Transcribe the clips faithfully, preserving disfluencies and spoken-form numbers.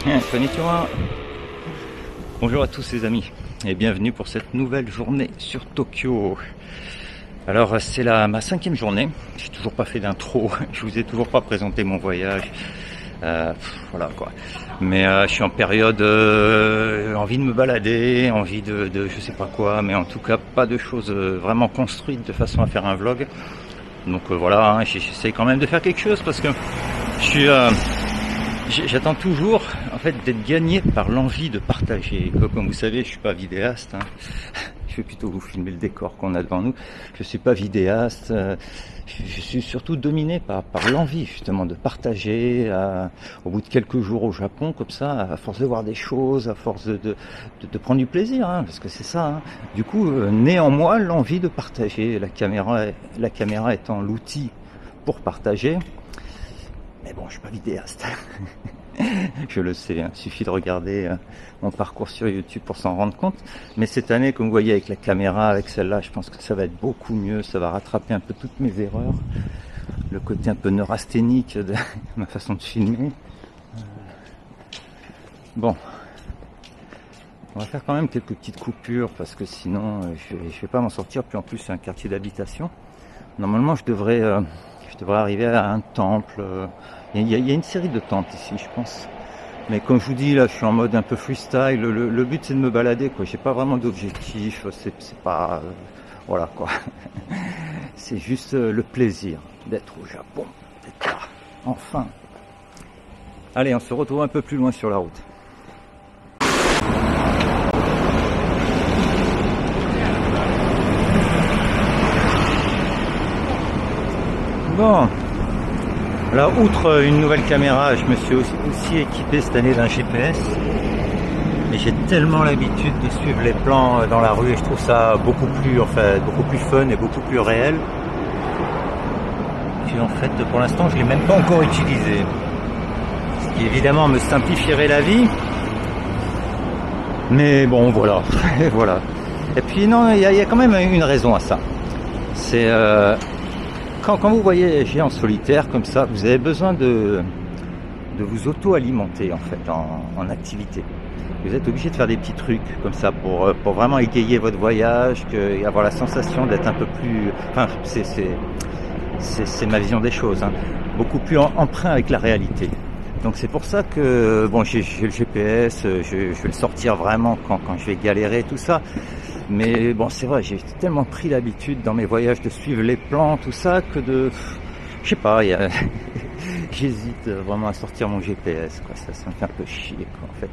Konnichiwa. Bonjour à tous les amis et bienvenue pour cette nouvelle journée sur Tokyo. Alors c'est la ma cinquième journée, j'ai toujours pas fait d'intro, je vous ai toujours pas présenté mon voyage, euh, pff, voilà quoi. Mais euh, je suis en période euh, envie de me balader, envie de, de je sais pas quoi, mais en tout cas pas de choses euh, vraiment construites de façon à faire un vlog. Donc euh, voilà, hein, j'essaie quand même de faire quelque chose parce que je suis euh, j'attends toujours en fait d'être gagné par l'envie de partager. Comme vous savez, je suis pas vidéaste, hein. Je vais plutôt vous filmer le décor qu'on a devant nous. Je suis pas vidéaste, je suis surtout dominé par, par l'envie justement de partager. À, au bout de quelques jours au Japon, comme ça, à force de voir des choses, à force de, de, de, de prendre du plaisir, hein, parce que c'est ça. Hein. Du coup, euh, naît en moi l'envie de partager. La caméra, la caméra étant l'outil pour partager. Mais bon, je suis pas vidéaste. Je le sais, hein. Il suffit de regarder euh, mon parcours sur YouTube pour s'en rendre compte. Mais cette année, comme vous voyez avec la caméra, avec celle-là, je pense que ça va être beaucoup mieux. Ça va rattraper un peu toutes mes erreurs. Le côté un peu neurasthénique de ma façon de filmer. Euh... Bon. On va faire quand même quelques petites coupures parce que sinon, euh, je, vais, je vais pas m'en sortir. Puis en plus, c'est un quartier d'habitation. Normalement, je devrais... Euh, Je devrais arriver à un temple. Il y, a, il y a une série de temples ici, je pense. Mais comme je vous dis, là, je suis en mode un peu freestyle. Le, le but, c'est de me balader, quoi. J'ai pas vraiment d'objectif. C'est, c'est pas, euh, voilà, quoi. C'est juste euh, le plaisir d'être au Japon, d'être là, enfin. Allez, on se retrouve un peu plus loin sur la route. Bon, alors outre une nouvelle caméra, je me suis aussi, aussi équipé cette année d'un G P S. Mais j'ai tellement l'habitude de suivre les plans dans la rue et je trouve ça beaucoup plus, enfin, beaucoup plus fun et beaucoup plus réel. Puis en fait, pour l'instant, je l'ai même pas encore utilisé. Ce qui évidemment me simplifierait la vie. Mais bon, voilà, voilà. Et puis non, il y, y a quand même une raison à ça. C'est euh, Quand, quand vous voyagez en solitaire comme ça, vous avez besoin de, de vous auto-alimenter en fait en, en activité. Vous êtes obligé de faire des petits trucs comme ça pour, pour vraiment égayer votre voyage, que, et avoir la sensation d'être un peu plus... Enfin, c'est, c'est, c'est, c'est ma vision des choses, hein, beaucoup plus en, emprunt avec la réalité. Donc c'est pour ça que bon, j'ai, j'ai le G P S, je, je vais le sortir vraiment quand, quand je vais galérer, tout ça. Mais bon, c'est vrai, j'ai tellement pris l'habitude dans mes voyages de suivre les plans, tout ça, que de... Je sais pas, y a... j'hésite vraiment à sortir mon G P S, quoi. Ça, ça me fait un peu chier, quoi, en fait.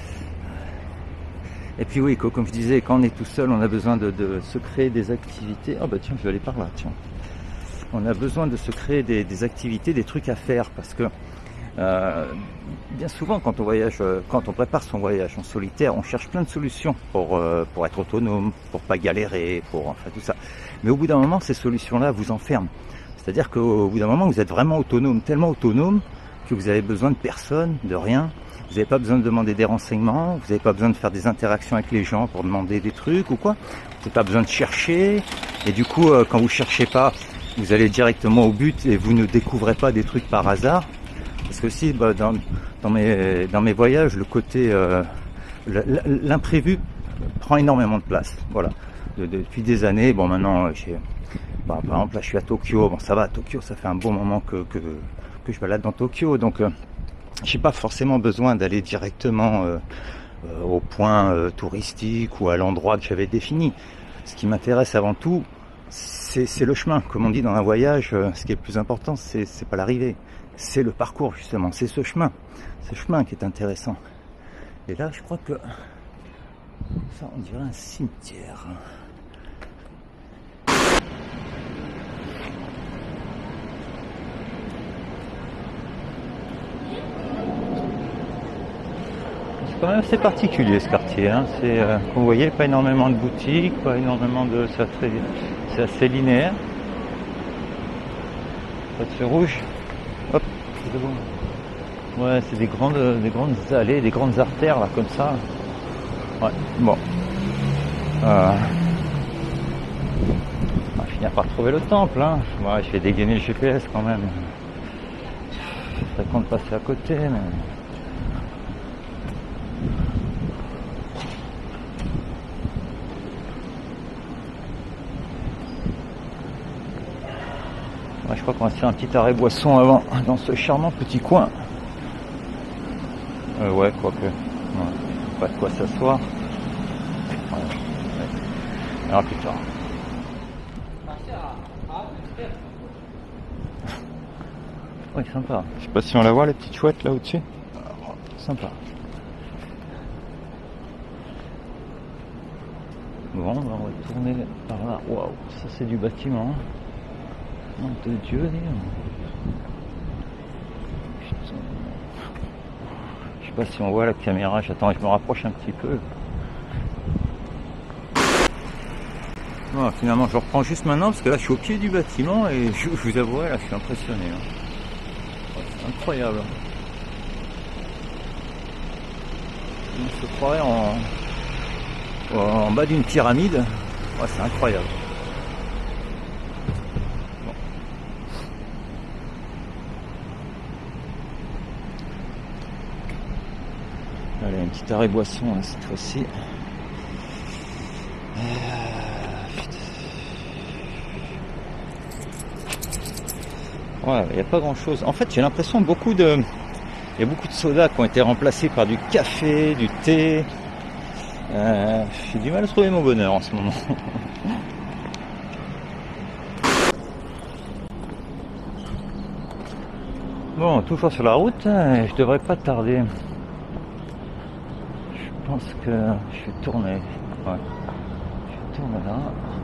Et puis oui, comme je disais, quand on est tout seul, on a besoin de, de se créer des activités. Oh bah tiens, je vais aller par là, tiens. On a besoin de se créer des, des activités, des trucs à faire, parce que Euh, bien souvent quand on voyage, quand on prépare son voyage en solitaire, on cherche plein de solutions pour euh, pour être autonome, pour pas galérer, pour enfin tout ça. Mais au bout d'un moment, ces solutions-là vous enferment. C'est-à-dire qu'au bout d'un moment, vous êtes vraiment autonome, tellement autonome que vous avez besoin de personne, de rien. Vous n'avez pas besoin de demander des renseignements, vous n'avez pas besoin de faire des interactions avec les gens pour demander des trucs ou quoi. Vous n'avez pas besoin de chercher. Et du coup, euh, quand vous cherchez pas, vous allez directement au but et vous ne découvrez pas des trucs par hasard. Parce que aussi, bah, dans, dans, mes, dans mes voyages, le côté, euh, l'imprévu prend énormément de place. Voilà. De, de, depuis des années, bon maintenant, j'ai, bah, par exemple, là je suis à Tokyo. Bon, ça va, à Tokyo, ça fait un bon moment que, que, que je balade dans Tokyo. Donc, euh, j'ai pas forcément besoin d'aller directement euh, euh, au point euh, touristique ou à l'endroit que j'avais défini. Ce qui m'intéresse avant tout, c'est, c'est le chemin. Comme on dit dans un voyage, euh, ce qui est le plus important, c'est, c'est pas l'arrivée. C'est le parcours justement, c'est ce chemin, ce chemin qui est intéressant. Et là, je crois que ça, on dirait un cimetière. C'est quand même assez particulier ce quartier. Hein. C'est, euh, comme vous voyez, pas énormément de boutiques, pas énormément de, c'est assez, c'est assez linéaire. Pas de feu rouge. Hop, c'est bon. Ouais, c'est des grandes, des grandes allées, des grandes artères là, comme ça. Ouais, bon. Euh, on va finir par trouver le temple, hein. Ouais, je vais dégainer le G P S quand même. Ça compte passer à côté, mais Ouais, je crois qu'on va se faire un petit arrêt boisson avant, dans ce charmant petit coin. Euh, ouais, quoique. Ouais, pas de quoi s'asseoir. Ouais, ouais. Alors plus tard. Ouais, sympa. Je sais pas si on la voit, la petite chouette là au-dessus. Sympa. Bon, on va retourner par là. Waouh, ça c'est du bâtiment. Nom de Dieu, dis. Putain. Je sais pas si on voit la caméra. J'attends, je me rapproche un petit peu. Bon, finalement, je reprends juste maintenant parce que là, je suis au pied du bâtiment et je, je vous avoue, là, je suis impressionné. Hein. C'est incroyable. On se croirait en, en bas d'une pyramide. Ouais, c'est incroyable. Bon. Allez, un petit arrêt boisson hein, cette fois-ci. Ouais, il n'y a pas grand chose. En fait, j'ai l'impression beaucoup de. Il y a beaucoup de sodas qui ont été remplacés par du café, du thé. Euh, j'ai du mal à trouver mon bonheur en ce moment. Bon, toujours sur la route, je devrais pas tarder. Je pense que je suis tourné. Ouais. Je tourne là.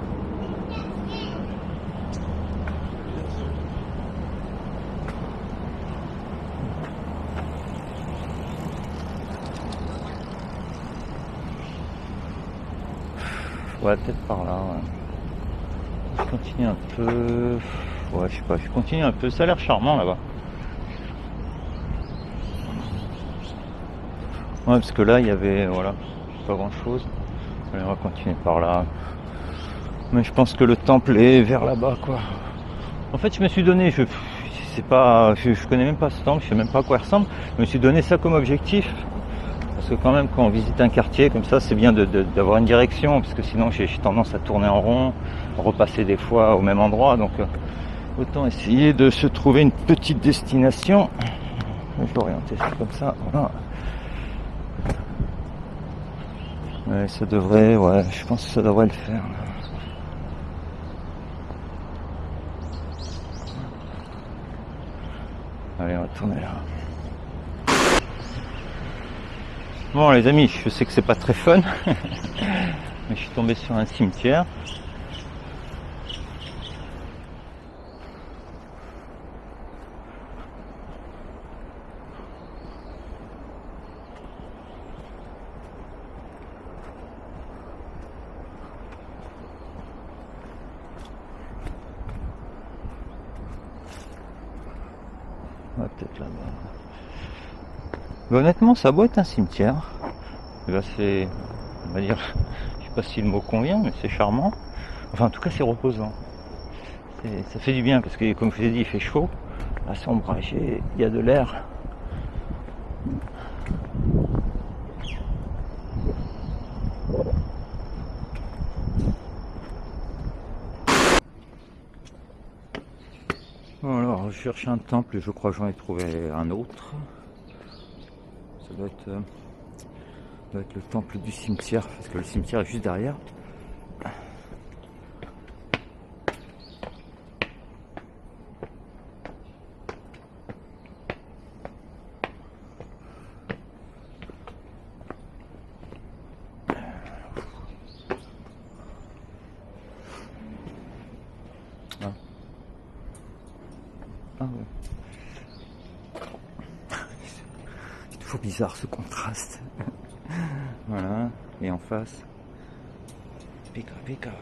Ouais, peut-être par là. Ouais. Je continue un peu. Ouais, je sais pas, je continue un peu. Ça a l'air charmant là-bas. Ouais, parce que là, il y avait, voilà, pas grand-chose. Allez, on va continuer par là. Mais je pense que le temple est vers là-bas, quoi. En fait, je me suis donné, je c'est pas, je, je connais même pas ce temple, je sais même pas à quoi il ressemble. Je me suis donné ça comme objectif. Parce que quand même, quand on visite un quartier comme ça, c'est bien de, de, d'avoir une direction, parce que sinon j'ai tendance à tourner en rond, repasser des fois au même endroit. Donc, euh, autant essayer de se trouver une petite destination. Je vais orienter ça comme ça. Voilà. Ouais, ça devrait, ouais, je pense que ça devrait le faire. Là. Allez, on va tourner là. Bon les amis, je sais que c'est pas très fun, mais je suis tombé sur un cimetière. Ouais, peut-être là-bas. Mais honnêtement, ça doit être un cimetière. Et là, c'est, on va dire, je sais pas si le mot convient, mais c'est charmant. Enfin, en tout cas, c'est reposant. C'est, ça fait du bien parce que, comme je vous ai dit, il fait chaud. Là, c'est ombragé, il y a de l'air. Bon, alors, je cherche un temple et je crois que j'en ai trouvé un autre. Ça doit être, euh, ça doit être le temple du cimetière, parce que le cimetière est juste derrière. Ah, ah ouais. C'est toujours bizarre ce contraste. Voilà, et en face, pica pica.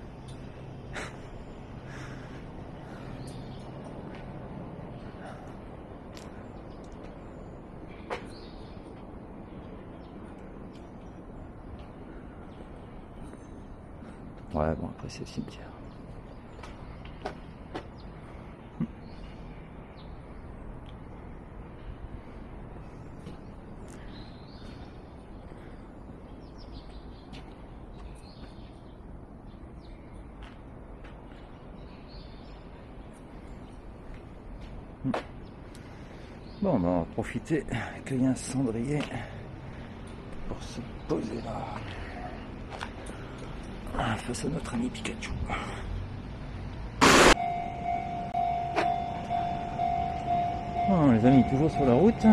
Ouais, bon, après c'est le cimetière. Bon, ben on va profiter qu'il y a un cendrier pour se poser là, face à notre ami Pikachu. Bon, les amis, toujours sur la route.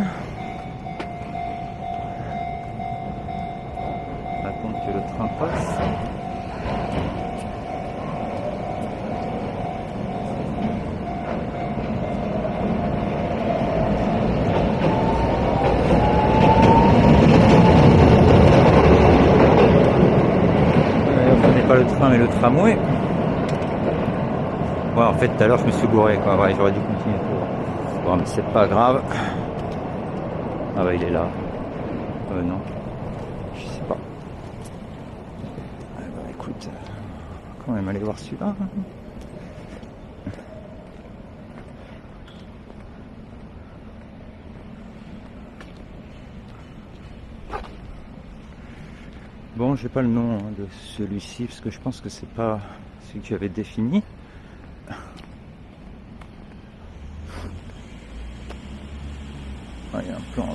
Attendre que le train passe. Pas le train mais le tramway. Ouais, en fait tout à l'heure je me suis gouré quoi. Ouais, j'aurais dû continuer pour. Bon mais c'est pas grave. Ah bah il est là. Euh non. Je sais pas. Ah bah écoute, on va quand même aller voir celui-là. Bon, j'ai pas le nom hein, de celui-ci parce que je pense que c'est pas celui que j'avais défini. Ah, il y a un plan là.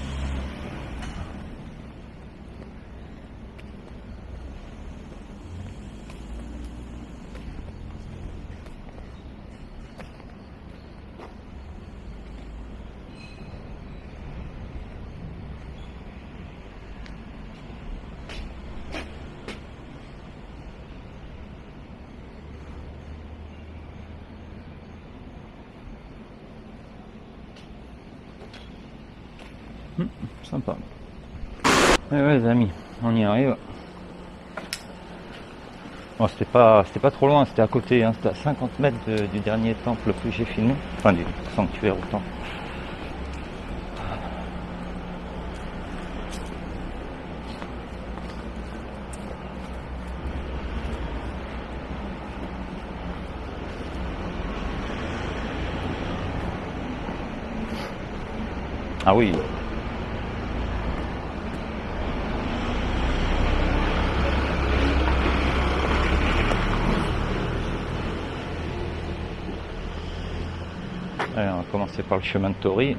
Hum, sympa. Eh ouais les amis, on y arrive. Bon, c'était pas c'était pas trop loin, c'était à côté, hein, c'était à cinquante mètres de, du dernier temple que j'ai filmé, enfin du sanctuaire au temple. Ah oui. Allez, on va commencer par le chemin de Tori.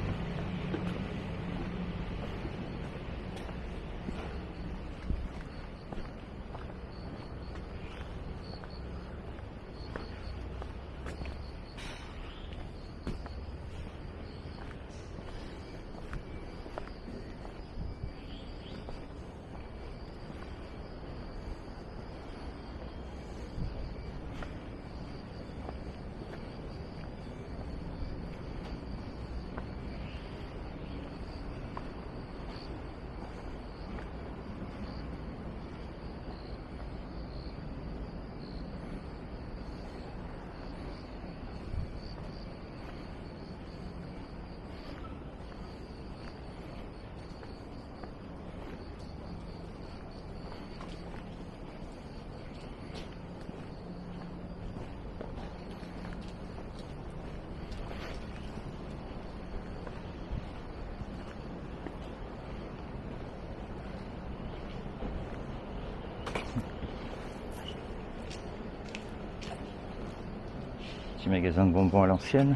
Petit magasin de bonbons à l'ancienne.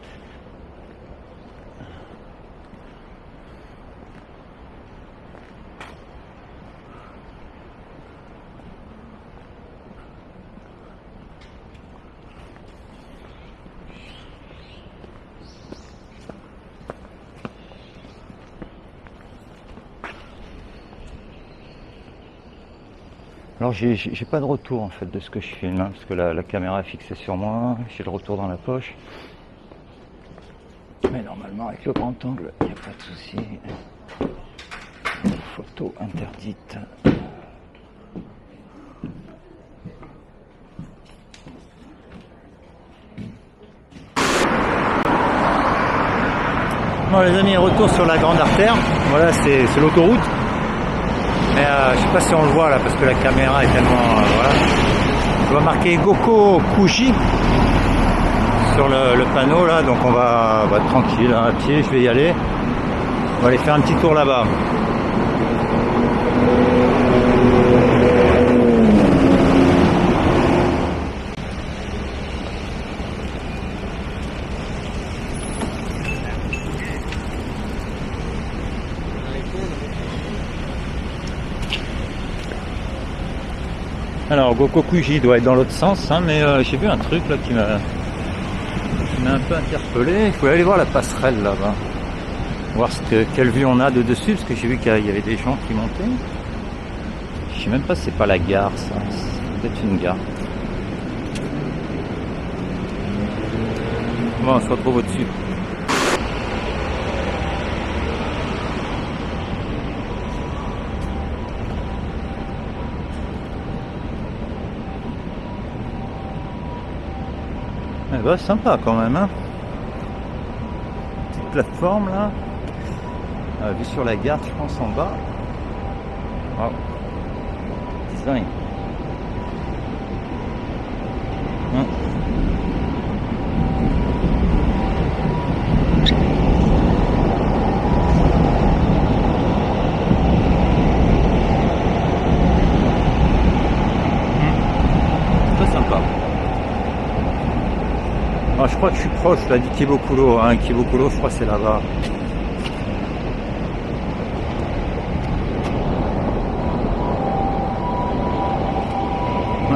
Alors j'ai j'ai pas de retour en fait de ce que je filme, hein, parce que la, la caméra est fixée sur moi, j'ai le retour dans la poche. Mais normalement avec le grand angle, il n'y a pas de souci. Photo interdite. Bon les amis, retour sur la grande artère. Voilà, c'est l'autoroute. Mais euh, je sais pas si on le voit là parce que la caméra est tellement euh, voilà. Je vois marqué Goko Kuji sur le, le panneau là, donc on va, va être tranquille hein, à pied, je vais y aller. On va aller faire un petit tour là-bas. Alors Gokokuji doit être dans l'autre sens, hein, mais euh, j'ai vu un truc là qui m'a qui m'a un peu interpellé. Il faut aller voir la passerelle là-bas, voir ce que, quelle vue on a de dessus, parce que j'ai vu qu'il y avait des gens qui montaient. Je sais même pas si c'est pas la gare, ça. C'est peut-être une gare. Bon, on se retrouve au-dessus. Eh ben, sympa quand même, hein. Petite plateforme là. Euh, vue sur la gare, je pense en bas. Wow. Design. Hum. Ah, je crois que je suis proche là du Kibokuro, hein. Kibokuro, je crois que c'est là-bas. Ouais.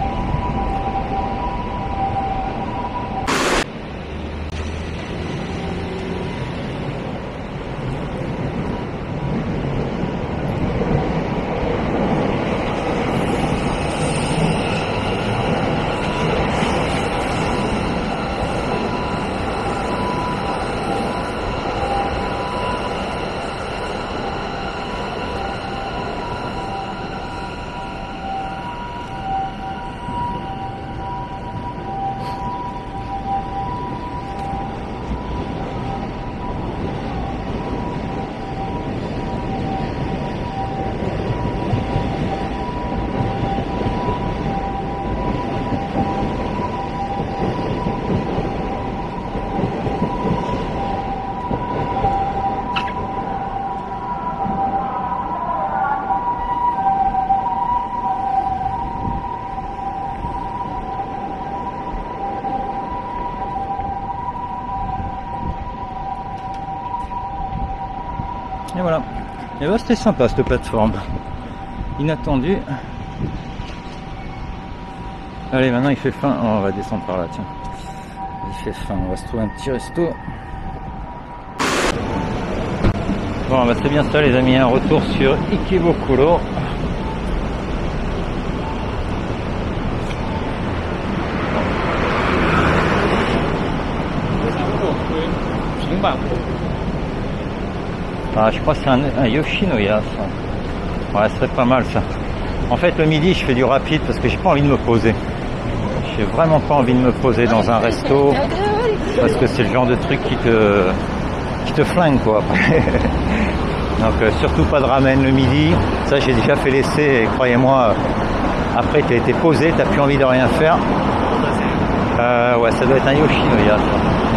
Et voilà. Et bah c'était sympa cette plateforme. Inattendu. Allez, maintenant il fait faim. Oh, on va descendre par là, tiens. Il fait faim. On va se trouver un petit resto. Bon, bah c'est bien ça les amis. Un retour sur Ikebukuro. Ah, je crois que c'est un, un Yoshinoya, ça. Ouais, ce serait pas mal, ça. En fait, le midi, je fais du rapide parce que j'ai pas envie de me poser. J'ai vraiment pas envie de me poser dans un resto parce que c'est le genre de truc qui te, qui te flingue, quoi. Donc, euh, surtout pas de ramen le midi. Ça, j'ai déjà fait l'essai et croyez-moi, après, t'as été posé, t'as plus envie de rien faire. Euh, ouais, ça doit être un Yoshinoya, ça.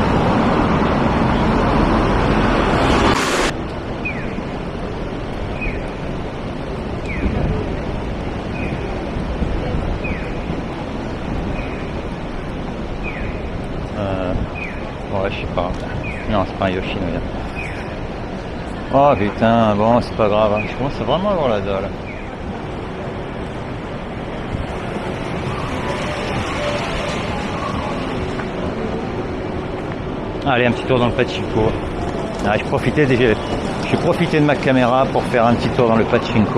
Ouais, je sais pas. Non, c'est pas un Yoshinoya. Oh putain, bon, c'est pas grave. Je commence à vraiment avoir la dalle. Allez, un petit tour dans le pachinko. Ah, je profitais déjà. J'ai profité de ma caméra pour faire un petit tour dans le pachinko.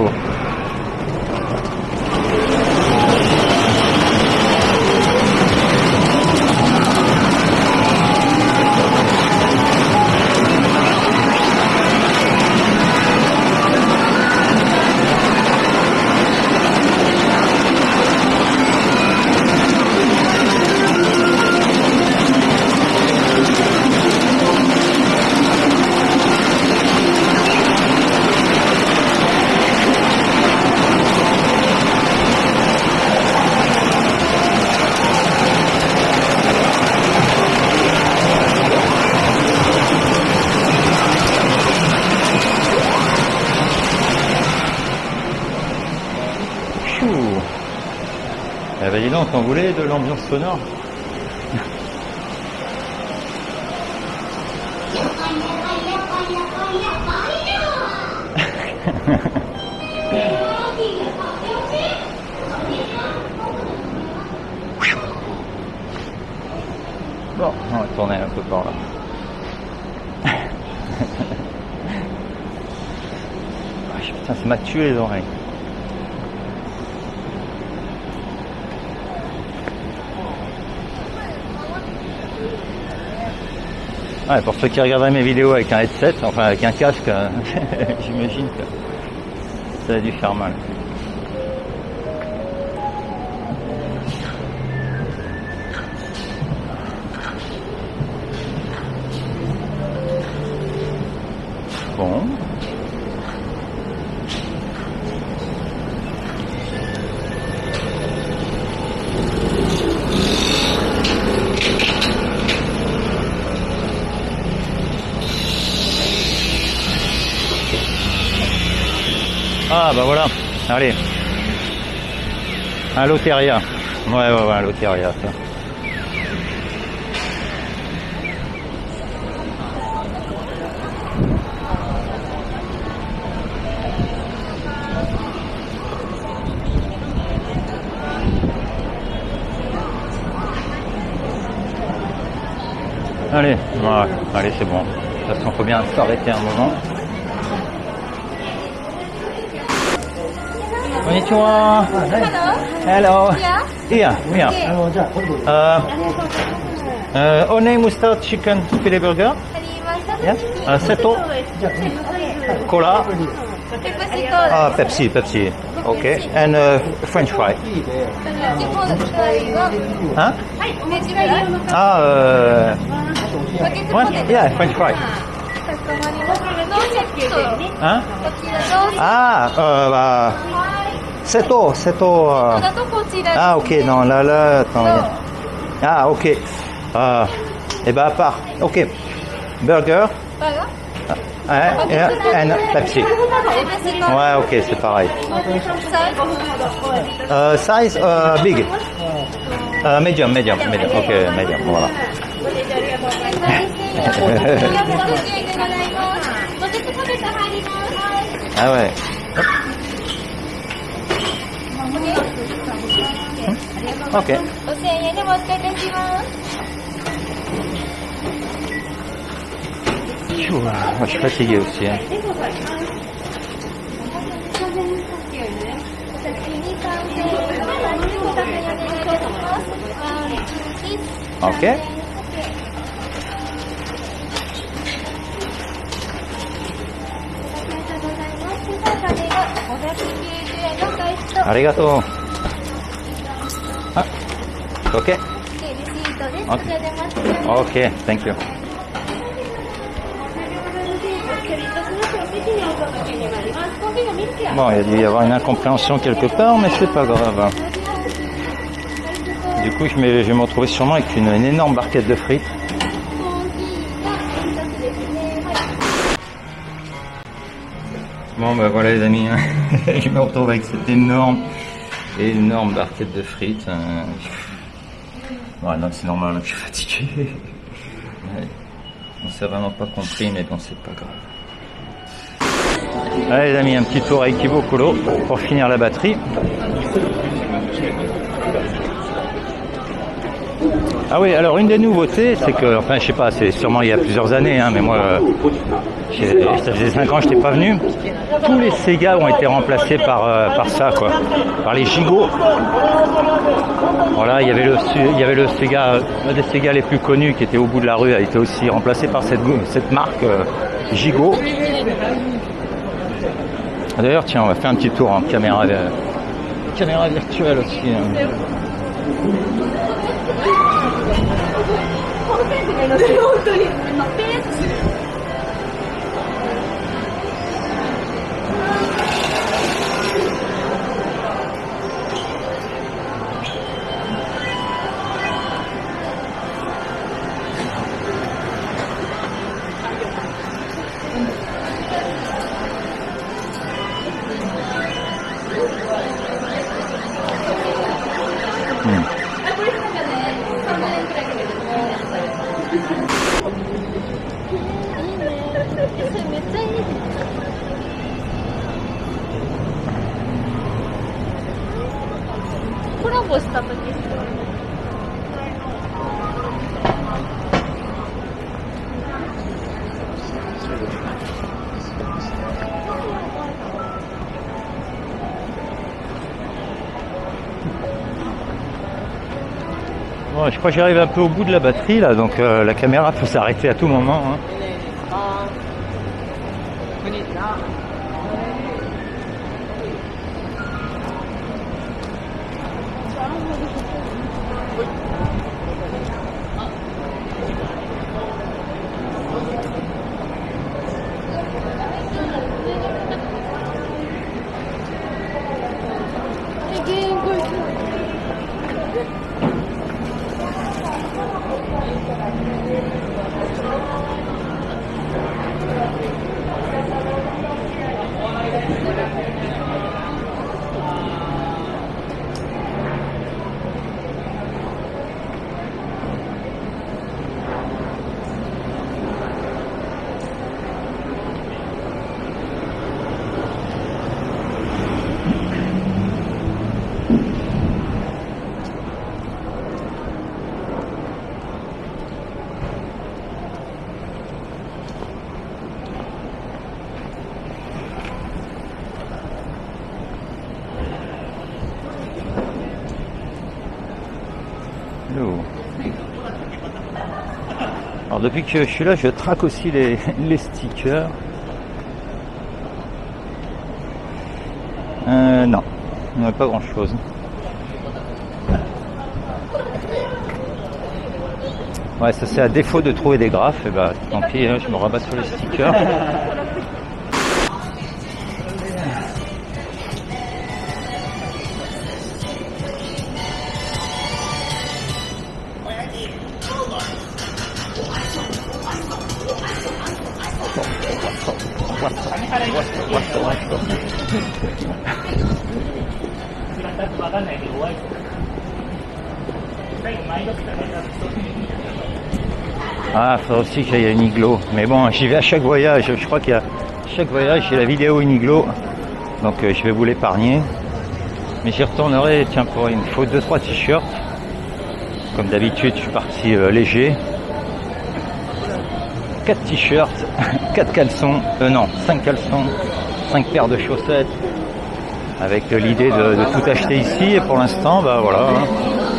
Eh ben dis donc, t'en voulais de l'ambiance sonore? D'accord, on va tourner un peu par là. Ah, putain, ça m'a tué les oreilles. Ouais, pour ceux qui regarderaient mes vidéos avec un headset, enfin avec un casque, j'imagine que ça a dû faire mal. Bon. Ah bah voilà, allez. Un Loteria. Ouais ouais ouais, un Loteria ça. Allez, voilà, allez c'est bon. De toute façon, faut bien s'arrêter un moment. Konnichiwa. Hello. Yeah, yeah. Uh, uh, One mustard chicken filet burger. Yes. Uh, Seto. Cola. Ah, Pepsi, Pepsi. Okay. And uh, French fry. Hein? Ah, euh... What? Yeah, French fry. Hein? Ah, euh, bah... Seto, Seto. Euh... Ah, ok, non, là, là, attends. Ah, ok. Euh, et bah, à part. Ok. Burger. Ouais, and Pepsi. Ouais, ok, c'est pareil. Euh, size, euh, big. Euh, medium, medium, medium. Ok, medium, voilà. Ah ouais. Ok. Moi, je suis fatigué aussi. Hein. Ok. Arigato. Ah, ok. Okay. Ok, thank you. Bon, il y a dû y avoir une incompréhension quelque part, mais c'est pas grave. Du coup, je vais, je vais me retrouver sûrement avec une, une énorme barquette de frites. Bon, bah voilà les amis, hein. Je me retrouve avec cette énorme, énorme barquette de frites. Ouais, non, c'est normal, je suis fatigué. Ouais. On s'est vraiment pas compris, mais bon, c'est pas grave. Allez les amis, un petit tour à Ikebukuro pour finir la batterie. Ah oui, alors une des nouveautés, c'est que, enfin je sais pas, c'est sûrement il y a plusieurs années, hein, mais moi, euh, ça faisait cinq ans que je n'étais pas venu. Tous les Sega ont été remplacés par, euh, par ça, quoi, par les Gigo. Voilà, il y avait le, il y avait le Sega, un des Sega les plus connus qui était au bout de la rue, a été aussi remplacé par cette, cette marque euh, Gigo. D'ailleurs, tiens, on va faire un petit tour en caméra, euh, caméra virtuelle aussi. Hein. Bon, je crois que j'arrive un peu au bout de la batterie là, donc euh, la caméra peut s'arrêter à tout moment. Hein. Alors depuis que je suis là, je traque aussi les, les stickers. Euh, non, non, pas grand chose. Ouais, ça c'est à défaut de trouver des graphes, et bah tant pis, hein, je me rabats sur les stickers. Ah, faudrait aussi qu'il y ait une iglo. Mais bon, j'y vais à chaque voyage. Je crois qu'il y a chaque voyage, j'ai la vidéo une iglo. Donc euh, je vais vous l'épargner. Mais j'y retournerai, tiens, pour il me faut deux trois t-shirts. Comme d'habitude, je suis parti euh, léger. quatre t-shirts, quatre caleçons, euh non, cinq caleçons, cinq paires de chaussettes. Avec euh, l'idée de, de tout acheter ici. Et pour l'instant, bah voilà. Hein.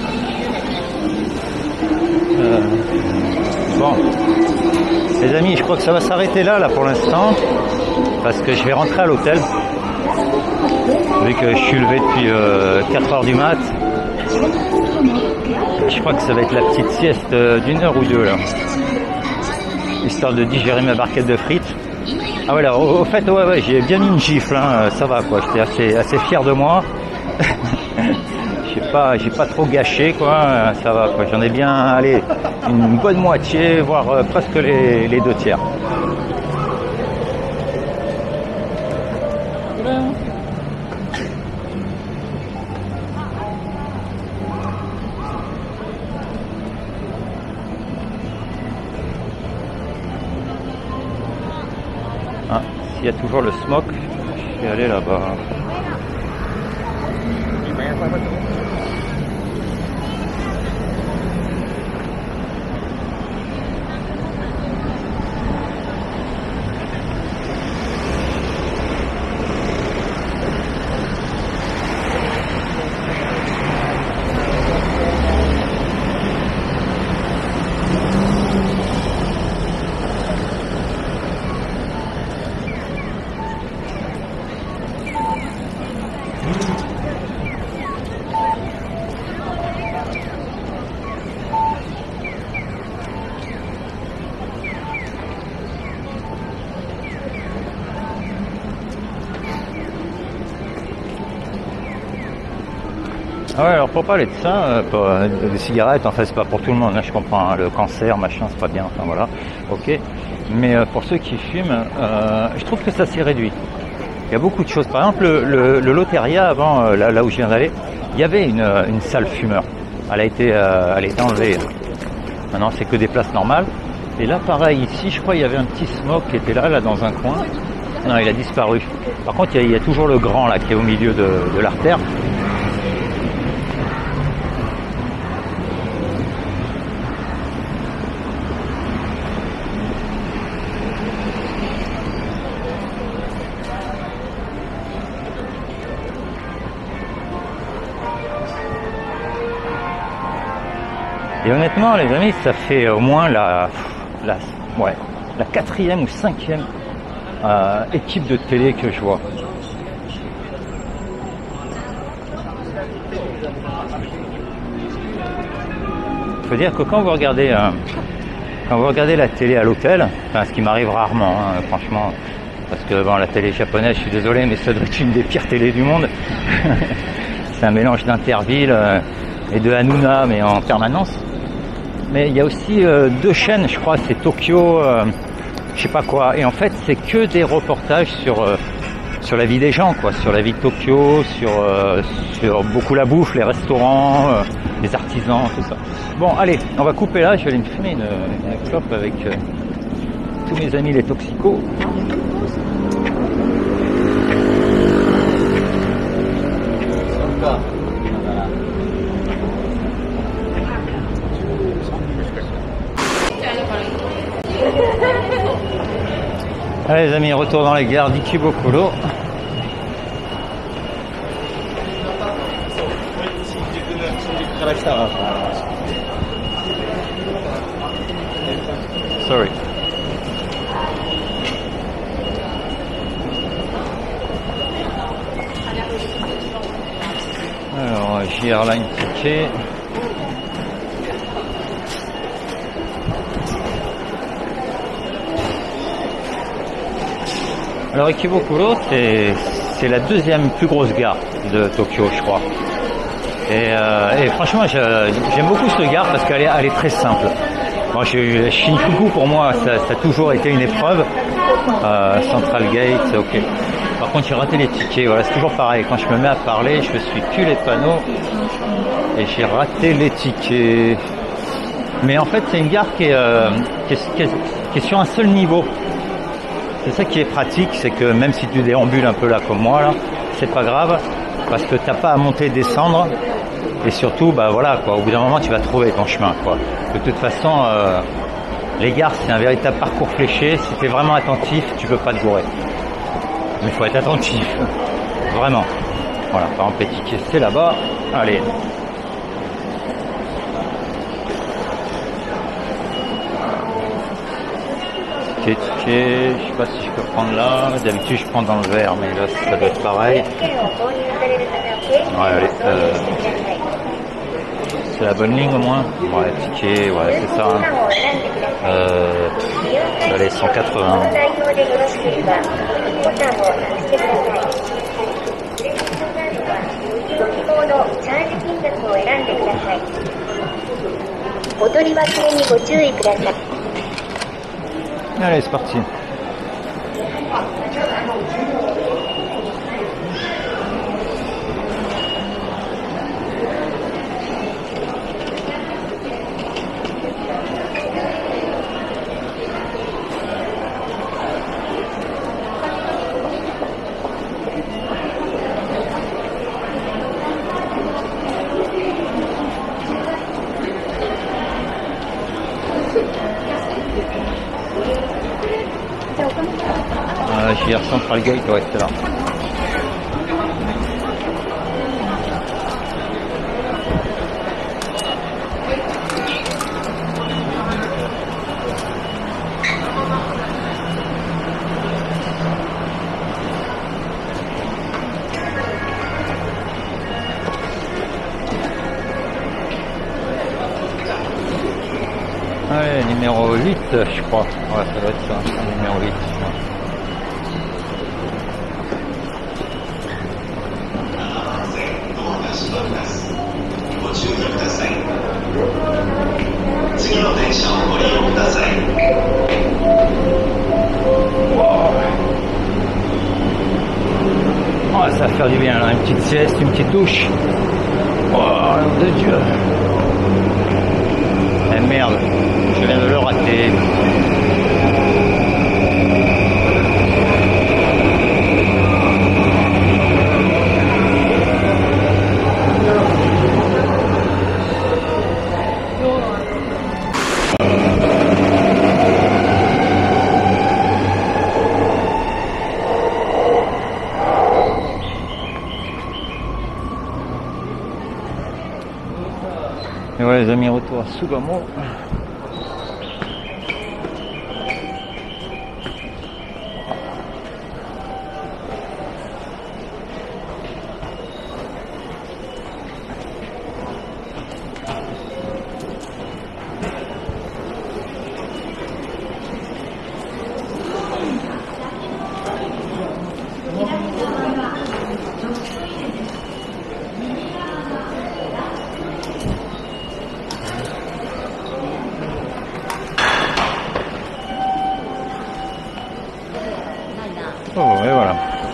Euh, bon, les amis, je crois que ça va s'arrêter là, là pour l'instant, parce que je vais rentrer à l'hôtel, vu que je suis levé depuis euh, quatre heures du mat. Je crois que ça va être la petite sieste euh, d'une heure ou deux là, histoire de digérer ma barquette de frites. Ah ouais, là, au, au fait, ouais, ouais, j'ai bien mis une gifle, hein, ça va quoi, j'étais assez, assez fier de moi. J'ai pas, j'ai pas trop gâché quoi, ça va quoi, j'en ai bien, allez, une bonne moitié, voire euh, presque les, les deux tiers. Ah, s'il y a toujours le smoke, je vais aller là-bas. Ah ouais, alors pour parler de ça, euh, pour, euh, des cigarettes, en fait, c'est pas pour tout le monde, hein, je comprends, hein, le cancer, machin, c'est pas bien, enfin voilà, ok. Mais euh, pour ceux qui fument, euh, je trouve que ça s'est réduit. Il y a beaucoup de choses. Par exemple, le, le, le Loteria, avant, euh, là, là où je viens d'aller, il y avait une, une salle fumeur. Elle a été, euh, elle a été enlevée. Maintenant, c'est que des places normales. Et là, pareil, ici, je crois, il y avait un petit smoke qui était là, là, dans un coin. Non, il a disparu. Par contre, il y a, il y a toujours le grand, là, qui est au milieu de, de l'artère. Et honnêtement, les amis, ça fait au moins la, la, ouais, la quatrième ou cinquième euh, équipe de télé que je vois. Il faut dire que quand vous regardez, euh, quand vous regardez la télé à l'hôtel, enfin, ce qui m'arrive rarement, hein, franchement, parce que bon, la télé japonaise, je suis désolé, mais ça doit être une des pires télés du monde. C'est un mélange d'Interville euh, et de Hanouna, mais en permanence. Mais il y a aussi euh, deux chaînes, je crois, c'est Tokyo, euh, je sais pas quoi. Et en fait, c'est que des reportages sur euh, sur la vie des gens, quoi, sur la vie de Tokyo, sur euh, sur beaucoup la bouffe, les restaurants, euh, les artisans, tout ça. Bon, allez, on va couper là. Je vais aller me fumer une, une clope avec euh, tous mes amis les toxicos. Allez les amis, retour dans les gares d'Ikebukuro. Sorry. Alors, J R Line ticket. Alors Ikebukuro, c'est c'est la deuxième plus grosse gare de Tokyo, je crois. Et, euh, et franchement, j'aime beaucoup cette gare parce qu'elle est, elle est très simple. Moi, je, Shinjuku, pour moi, ça, ça a toujours été une épreuve. Euh, Central Gate, c'est ok. Par contre, j'ai raté les tickets. Voilà, c'est toujours pareil. Quand je me mets à parler, je suis cul les panneaux et j'ai raté les tickets. Mais en fait, c'est une gare qui est, euh, qui est, qui est, qui est sur un seul niveau. C'est ça qui est pratique, c'est que même si tu déambules un peu là comme moi là, c'est pas grave parce que t'as pas à monter et descendre et surtout bah voilà quoi, au bout d'un moment tu vas trouver ton chemin quoi. De toute façon euh, les gares c'est un véritable parcours fléché, si tu es vraiment attentif tu peux pas te gourer. Mais il faut être attentif, vraiment. Voilà, par exemple les tickets c'est là-bas, allez. Ticket, ticket, je sais pas si je peux prendre là, d'habitude je prends dans le verre, mais là ça doit être pareil. Ouais, allez, euh, c'est la bonne ligne au moins. Ouais, ticket, ouais, c'est ça. Hein. Euh, allez, cent quatre-vingts. Allez, c'est parti. Ah, J R Central Gate, ouais, c'est là. Ouais, numéro huit, je crois. Ouais, ça doit être ça, numéro huit. Oh, ça va faire du bien là, une petite sieste, une petite douche. Oh, nom de Dieu. Eh merde, je viens de le rater. Et ouais les demi-retour à Sugamo. Oh, et voilà.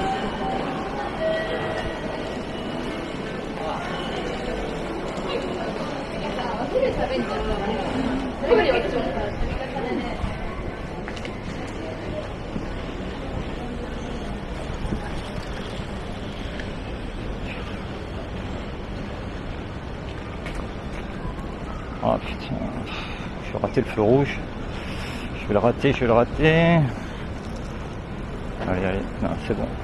Oh putain, je vais rater le feu rouge. Je vais le rater, je vais le rater. Allez, allez, non, c'est bon.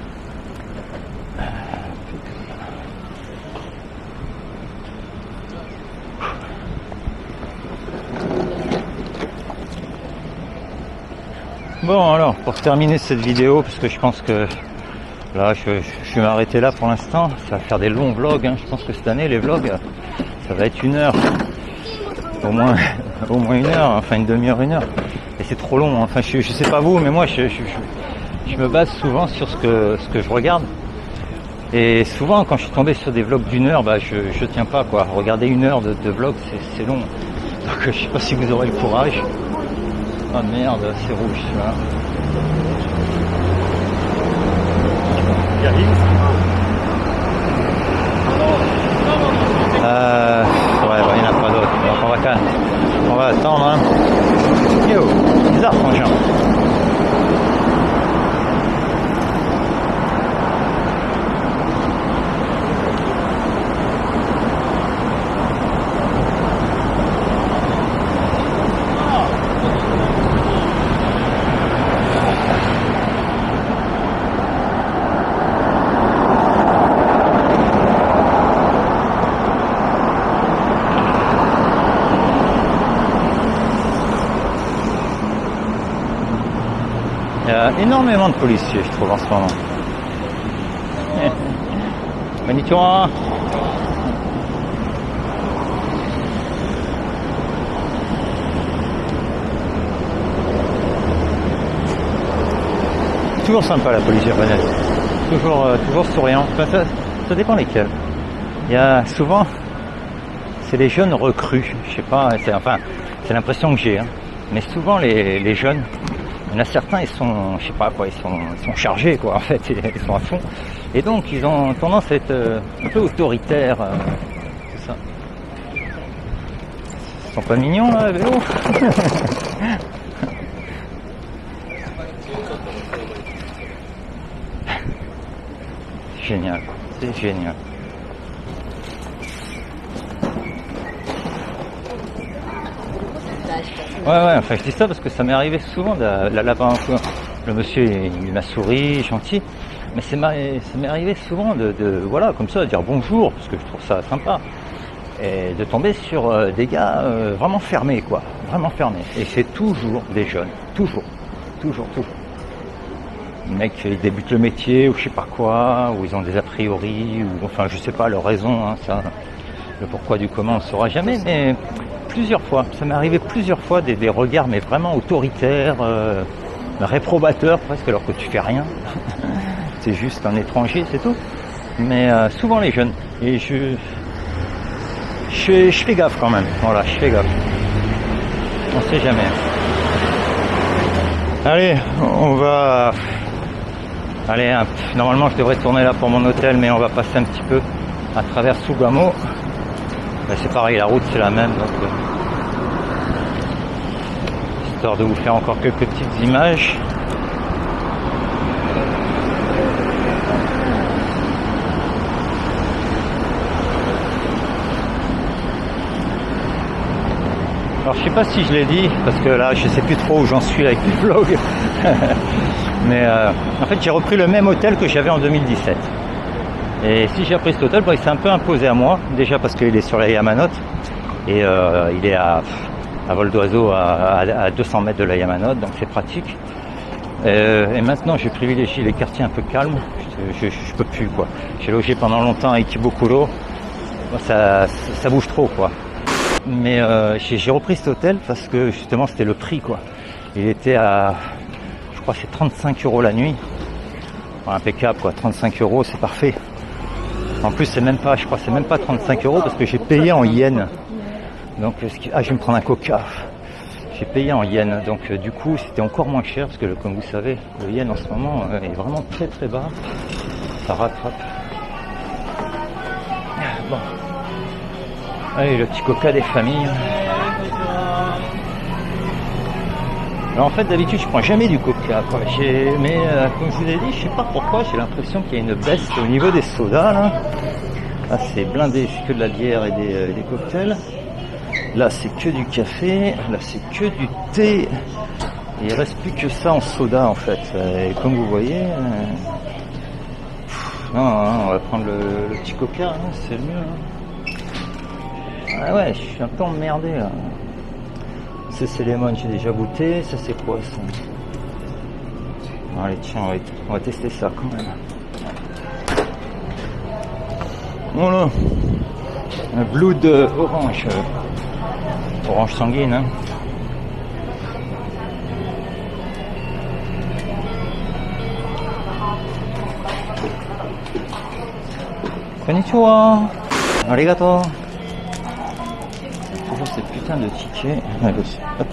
Bon alors, pour terminer cette vidéo, parce que je pense que là, je, je, je vais m'arrêter là pour l'instant. Ça va faire des longs vlogs, hein. Je pense que cette année, les vlogs, ça va être une heure. Au moins, au moins une heure, enfin une demi-heure, une heure. Et c'est trop long, enfin je, je sais pas vous, mais moi je, je, je, je me base souvent sur ce que, ce que je regarde. Et souvent quand je suis tombé sur des vlogs d'une heure, bah je, je tiens pas quoi. Regarder une heure de, de vlog, c'est long. Donc je sais pas si vous aurez le courage. Ah merde, c'est rouge là. Euh, ouais, bah, il n'y en a pas d'autres. Donc on va quand même, on va attendre. Hein. Yo, bizarre frangin. Il y a énormément de policiers, je trouve, en ce moment. Konnichiwa. Toujours sympa la police japonaise. Toujours, euh, toujours souriant. Enfin, ça, ça dépend lesquels. Il y a souvent, c'est les jeunes recrues. Je sais pas, c'est, enfin, c'est l'impression que j'ai. Hein. Mais souvent les, les jeunes, il y en a certains, ils sont, je sais pas quoi, ils sont, ils sont chargés quoi en fait, ils sont à fond. Et donc ils ont tendance à être euh, un peu autoritaires, euh, tout ça. Ils sont pas mignons là, à vélo. Génial, c'est génial. Ouais, ouais, enfin je dis ça parce que ça m'est arrivé souvent de la lapin. Le monsieur, il m'a souri, gentil, mais ça m'est arrivé souvent de, de, voilà, comme ça, de dire bonjour, parce que je trouve ça sympa, et de tomber sur euh, des gars euh, vraiment fermés, quoi, vraiment fermés. Et c'est toujours des jeunes, toujours, toujours, toujours. Les mecs, ils débutent le métier, ou je sais pas quoi, ou ils ont des a priori, ou enfin, je sais pas leur raison, hein, ça, le pourquoi du comment, on ne saura jamais, mais plusieurs fois, ça m'est arrivé plusieurs fois des, des regards, mais vraiment autoritaires, euh, réprobateurs presque, alors que tu fais rien. C'est juste un étranger, c'est tout. Mais euh, souvent les jeunes. Et je, je, je fais gaffe quand même. Voilà, je fais gaffe. On sait jamais. Allez, on va. Allez, hein, normalement je devrais tourner là pour mon hôtel, mais on va passer un petit peu à travers Sugamo. Ben, c'est pareil, la route c'est la même, donc euh, histoire de vous faire encore quelques petites images. Alors je sais pas si je l'ai dit, parce que là je sais plus trop où j'en suis avec les vlogs. Mais euh, en fait j'ai repris le même hôtel que j'avais en deux mille dix-sept. Et si j'ai repris cet hôtel, bon, il s'est un peu imposé à moi, déjà parce qu'il est sur la Yamanote. Et euh, il est à, à vol d'oiseau à, à, à deux cents mètres de la Yamanote, donc c'est pratique. Euh, et maintenant, je privilégie les quartiers un peu calmes. Je, je, je peux plus quoi. J'ai logé pendant longtemps à Ikebukuro. Ça, ça bouge trop quoi. Mais euh, j'ai repris cet hôtel parce que justement c'était le prix quoi. Il était à, je crois c'est trente-cinq euros la nuit. Enfin, impeccable quoi, trente-cinq euros c'est parfait. En plus c'est même pas, je crois c'est même pas trente-cinq euros parce que j'ai payé en yens. Donc ah je vais me prendre un coca. J'ai payé en yens, donc euh, du coup c'était encore moins cher parce que comme vous savez le yen en ce moment euh, est vraiment très très bas. Ça rattrape. Bon. Allez, le petit coca des familles. Alors en fait d'habitude je prends jamais du coca quoi. Mais euh, comme je vous ai dit, je sais pas pourquoi, j'ai l'impression qu'il y a une baisse au niveau des sodas là. Là c'est blindé, c'est que de la bière et des, euh, des cocktails. Là c'est que du café, là c'est que du thé. Et il reste plus que ça en soda en fait. Et comme vous voyez, euh... non, non, on va prendre le, le petit coca, hein, c'est le mieux. Hein. Ah ouais, je suis un peu emmerdé là. Ça c'est lemon, j'ai déjà goûté. Ça c'est quoi ça? Allez tiens, on va, on va tester ça quand même. Voilà. Un blood orange. Orange sanguine. Hein. Konnichiwa. Arigato. Toujours ces putains de tickets. Allez, hop.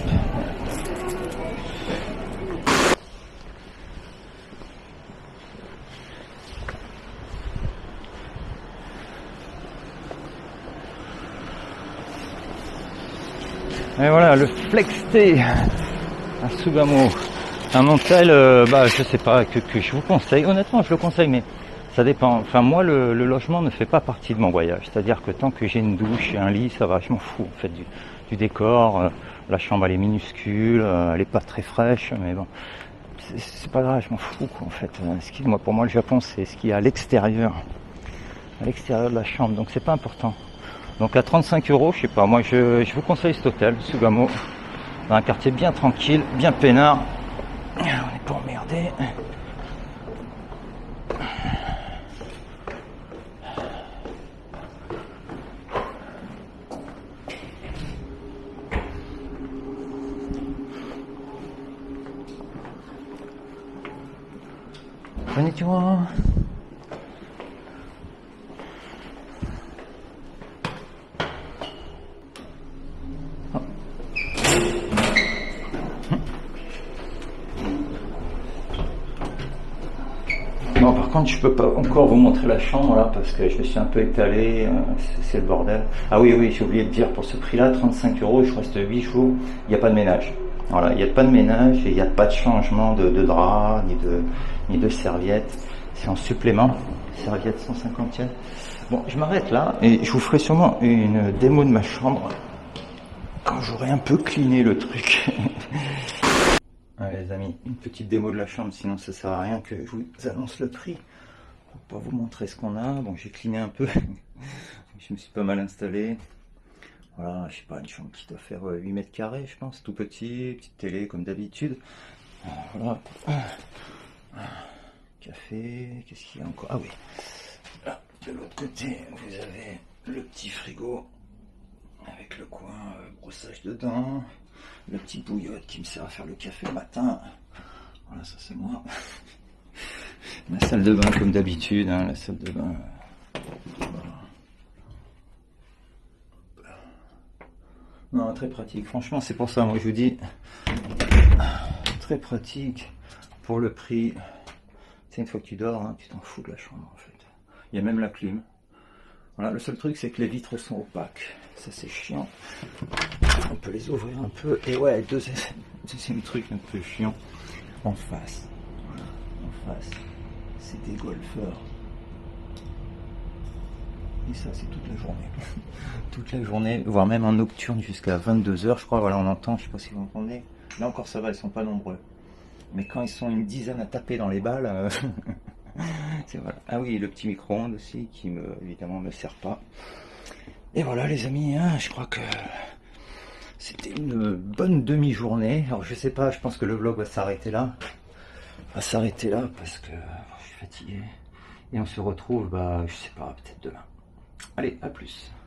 Et voilà, le Flex-T à Sugamo. Un hôtel, euh, bah je sais pas, que, que je vous conseille. Honnêtement, je le conseille, mais ça dépend. Enfin, moi, le, le logement ne fait pas partie de mon voyage. C'est-à-dire que tant que j'ai une douche et un lit, ça va, je m'en fous, en fait, du, du décor. Euh, la chambre, elle est minuscule, euh, elle est pas très fraîche, mais bon, c'est pas grave, je m'en fous, quoi, en fait. Euh, ce qui, moi, pour moi, le Japon, c'est ce qu'il y a à l'extérieur. À l'extérieur de la chambre, donc c'est pas important. Donc à trente-cinq euros, je sais pas, moi je, je vous conseille cet hôtel, Sugamo, dans un quartier bien tranquille, bien peinard. On n'est pas emmerdé. Konnichiwa. Non, par contre, je peux pas encore vous montrer la chambre là parce que je me suis un peu étalé, euh, c'est le bordel. Ah oui, oui, j'ai oublié de dire, pour ce prix-là, trente-cinq euros, je reste huit jours, il n'y a pas de ménage. Voilà, il n'y a pas de ménage et il n'y a pas de changement de, de drap, ni de, ni de serviette. C'est en supplément, serviette cent cinquante yens. Bon, je m'arrête là et je vous ferai sûrement une démo de ma chambre quand j'aurai un peu cleané le truc. Ouais, les amis, une petite démo de la chambre, sinon ça sert à rien que je vous annonce le prix. Pour pas vous montrer ce qu'on a. Bon, j'ai cleané un peu. Je me suis pas mal installé. Voilà, je sais pas, une chambre qui doit faire huit mètres carrés, je pense, tout petit, petite télé comme d'habitude. Voilà. Café, qu'est-ce qu'il y a encore? Ah oui. Là, de l'autre côté, vous avez le petit frigo avec le coin euh, brossage dedans. La petite bouillotte qui me sert à faire le café le matin. Voilà, ça c'est moi. La salle de bain comme d'habitude, hein, la salle de bain. Voilà. Non, très pratique. Franchement, c'est pour ça, moi je vous dis, très pratique pour le prix. C'est une fois que tu dors, hein, tu t'en fous de la chambre en fait. Il y a même la clim. Voilà, le seul truc c'est que les vitres sont opaques. Ça c'est chiant. On peut les ouvrir un peu. Et ouais, deuxième, deuxième truc un peu chiant. En face. Voilà, en face. C'est des golfeurs. Et ça c'est toute la journée. Toute la journée, voire même en nocturne jusqu'à vingt-deux heures, je crois. Voilà, on entend, je sais pas si vous entendez. Là encore ça va, ils sont pas nombreux. Mais quand ils sont une dizaine à taper dans les balles, euh, c'est voilà. Ah oui, le petit micro-ondes aussi, qui me, évidemment, ne sert pas. Et voilà les amis, hein, je crois que c'était une bonne demi-journée. Alors je sais pas, je pense que le vlog va s'arrêter là. Va s'arrêter là parce que je suis fatigué. Et on se retrouve, bah je sais pas, peut-être demain. Allez, à plus.